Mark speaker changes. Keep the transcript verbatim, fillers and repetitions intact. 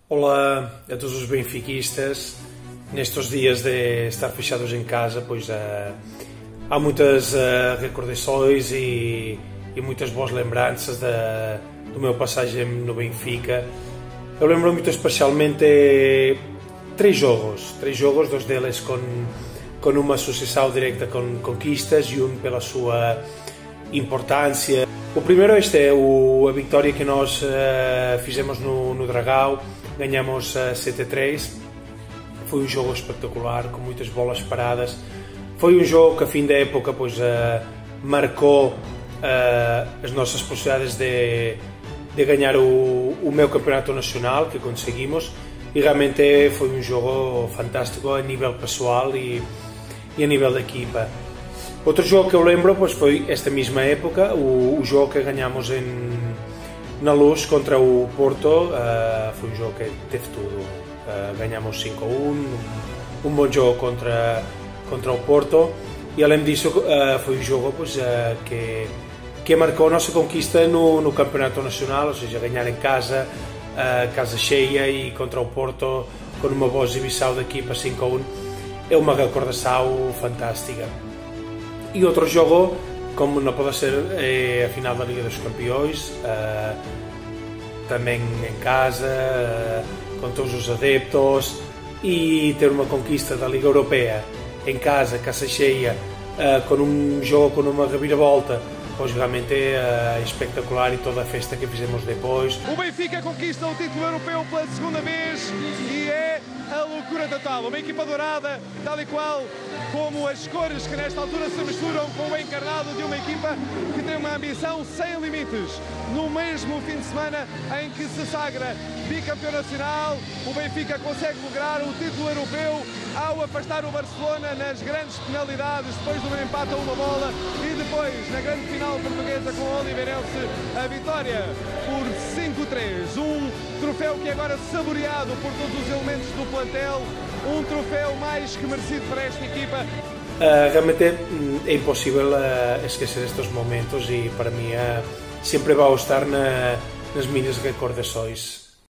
Speaker 1: Olá a todos os benfiquistas. Nestes dias de estar fechados em casa, pois uh, há muitas uh, recordações e, e muitas boas lembranças da, do meu passagem no Benfica. Eu lembro muito especialmente três jogos, três jogos, dois deles com, com uma sucessão direta com conquistas e um pela sua importância. O primeiro este é o, a vitória que nós uh, fizemos no, no Dragão. Ganhamos uh, sete a três. Foi um jogo espetacular, com muitas bolas paradas. Foi um jogo que a fim da época pois, uh, marcou uh, as nossas possibilidades de, de ganhar o, o meu campeonato nacional, que conseguimos. E realmente foi um jogo fantástico a nível pessoal e, e a nível da equipa. Outro jogo que eu lembro pois, foi esta mesma época, o, o jogo que ganhamos em, na Luz contra o Porto. Uh, foi um jogo que teve tudo. Uh, ganhamos cinco a um, um, um bom jogo contra, contra o Porto, e além disso uh, foi um jogo pois, uh, que, que marcou a nossa conquista no, no Campeonato Nacional, ou seja, ganhar em casa, uh, casa cheia, e contra o Porto com uma boa exibição da equipa cinco a um, é uma recordação fantástica. E outro jogo, como não pode ser, é a final da Liga dos Campeões, uh, também em casa, uh, com todos os adeptos, e ter uma conquista da Liga Europeia em casa, casa cheia, uh, com um jogo com uma reviravolta, pois realmente é uh, espetacular, e toda a festa que fizemos depois.
Speaker 2: O Benfica conquista o título europeu pela segunda vez e é a loucura total. Uma equipa dourada, tal e qual como as cores que nesta altura se misturam com o encarnado de uma equipa que tem uma ambição sem limites. No mesmo fim de semana em que se sagra bicampeão nacional, o Benfica consegue lograr o título europeu ao afastar o Barcelona nas grandes penalidades, depois de um empate a uma bola, e depois, na grande final portuguesa com o Oliveirense, a vitória por cinco a três. Um troféu que é agora saboreado por todos os elementos do plantel, um troféu mais que merecido para esta equipa.
Speaker 1: Uh, realmente é impossível uh, esquecer estes momentos, e para mim uh, sempre vai estar na, nas minhas recordações.